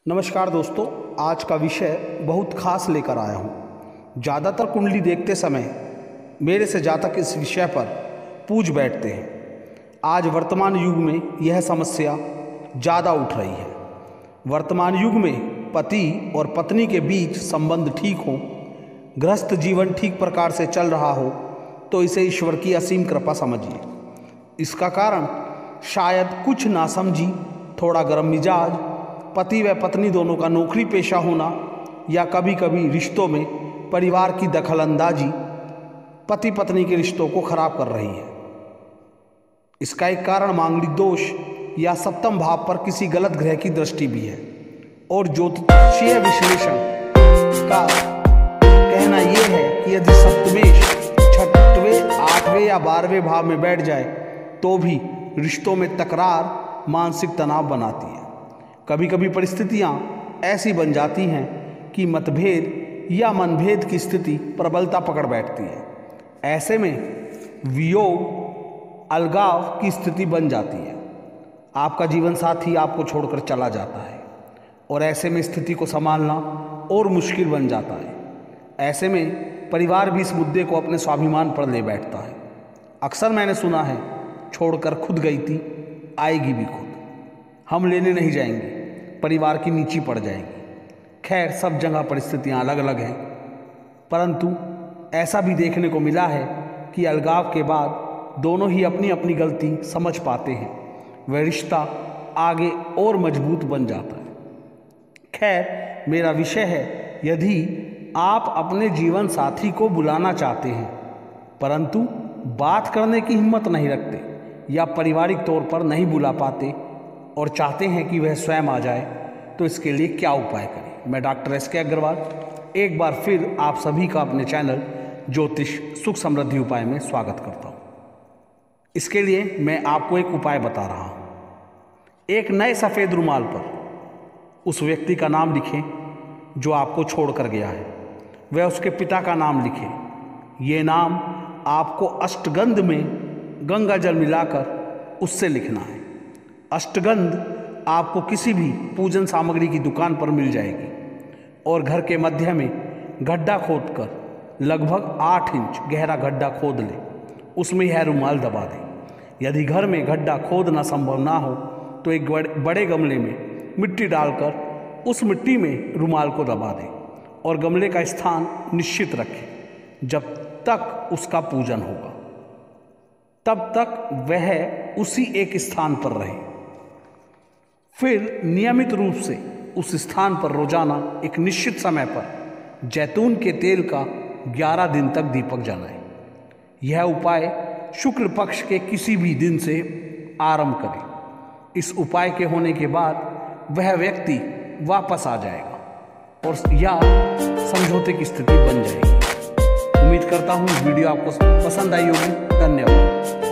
नमस्कार दोस्तों, आज का विषय बहुत खास लेकर आया हूँ। ज़्यादातर कुंडली देखते समय मेरे से जातक इस विषय पर पूछ बैठते हैं। आज वर्तमान युग में यह समस्या ज़्यादा उठ रही है। वर्तमान युग में पति और पत्नी के बीच संबंध ठीक हो, गृहस्थ जीवन ठीक प्रकार से चल रहा हो तो इसे ईश्वर की असीम कृपा समझिए। इसका कारण शायद कुछ नासमझी, थोड़ा गर्म मिजाज, पति व पत्नी दोनों का नौकरी पेशा होना या कभी कभी रिश्तों में परिवार की दखलंदाजी पति पत्नी के रिश्तों को खराब कर रही है। इसका एक कारण मांगलिक दोष या सप्तम भाव पर किसी गलत ग्रह की दृष्टि भी है। और ज्योतिषीय विश्लेषण का कहना यह है कि यदि सप्तमेश छठवें, आठवें या 12वें भाव में बैठ जाए तो भी रिश्तों में तकरार, मानसिक तनाव बनाती है। कभी कभी परिस्थितियां ऐसी बन जाती हैं कि मतभेद या मनभेद की स्थिति प्रबलता पकड़ बैठती है। ऐसे में वियोग, अलगाव की स्थिति बन जाती है। आपका जीवन साथी आपको छोड़कर चला जाता है और ऐसे में स्थिति को संभालना और मुश्किल बन जाता है। ऐसे में परिवार भी इस मुद्दे को अपने स्वाभिमान पर ले बैठता है। अक्सर मैंने सुना है, छोड़कर खुद गई थी, आएगी भी खुद। हम लेने नहीं जाएंगे, परिवार की नीची पड़ जाएगी। खैर, सब जगह परिस्थितियां अलग अलग हैं, परंतु ऐसा भी देखने को मिला है कि अलगाव के बाद दोनों ही अपनी अपनी गलती समझ पाते हैं, वह रिश्ता आगे और मजबूत बन जाता है। खैर, मेरा विषय है, यदि आप अपने जीवन साथी को बुलाना चाहते हैं परंतु बात करने की हिम्मत नहीं रखते या पारिवारिक तौर पर नहीं बुला पाते और चाहते हैं कि वह स्वयं आ जाए, तो इसके लिए क्या उपाय करें। मैं डॉक्टर एस के अग्रवाल एक बार फिर आप सभी का अपने चैनल ज्योतिष सुख समृद्धि उपाय में स्वागत करता हूँ। इसके लिए मैं आपको एक उपाय बता रहा हूँ। एक नए सफ़ेद रुमाल पर उस व्यक्ति का नाम लिखें जो आपको छोड़कर गया है, वह उसके पिता का नाम लिखें। ये नाम आपको अष्टगंध में गंगा जल मिलाकर उससे लिखना है। अष्टगंध आपको किसी भी पूजन सामग्री की दुकान पर मिल जाएगी और घर के मध्य में गड्ढा खोदकर लगभग 8 इंच गहरा गड्ढा खोद लें, उसमें यह रुमाल दबा दें। यदि घर में गड्ढा खोदना संभव ना हो तो एक बड़े गमले में मिट्टी डालकर उस मिट्टी में रुमाल को दबा दें और गमले का स्थान निश्चित रखें। जब तक उसका पूजन होगा तब तक वह उसी एक स्थान पर रहे। फिर नियमित रूप से उस स्थान पर रोजाना एक निश्चित समय पर जैतून के तेल का 11 दिन तक दीपक जलाएं। यह उपाय शुक्ल पक्ष के किसी भी दिन से आरंभ करें। इस उपाय के होने के बाद वह व्यक्ति वापस आ जाएगा और या समझौते की स्थिति बन जाएगी। उम्मीद करता हूँ वीडियो आपको पसंद आई होगी। धन्यवाद।